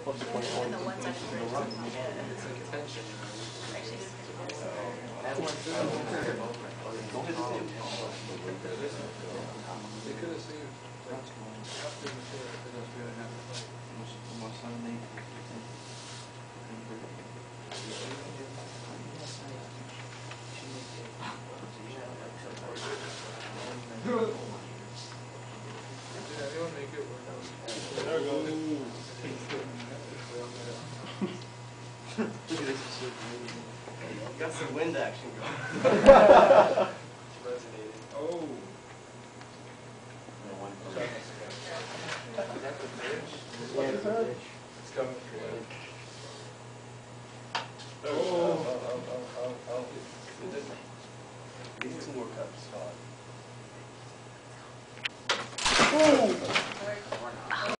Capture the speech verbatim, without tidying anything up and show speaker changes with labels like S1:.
S1: What's the point?
S2: And the ones I prefer to
S3: Yeah, it's like attention.
S2: actually did pretty good.
S3: That one.
S1: Don't hit the table.
S4: They could have saved like after the fair, because we would have to fight. Yeah, they would make it work out. There we go.
S1: Look at this.
S3: Got some wind action going.